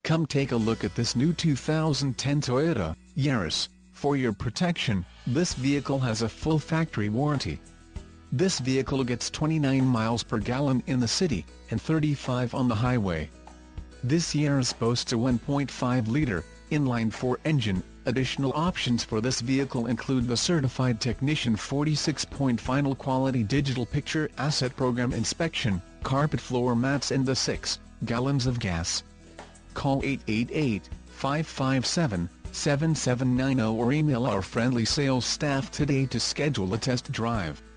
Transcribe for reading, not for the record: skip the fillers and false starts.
Come take a look at this new 2010 Toyota Yaris. For your protection, this vehicle has a full factory warranty. This vehicle gets 29 miles per gallon in the city, and 35 on the highway. This Yaris boasts a 1.5-liter, inline-4 engine. Additional options for this vehicle include the Certified Technician 46-point Final Quality Digital Picture Asset Program Inspection, carpet floor mats and the 6 gallons of gas. Call 888-557-7790 or email our friendly sales staff today to schedule a test drive.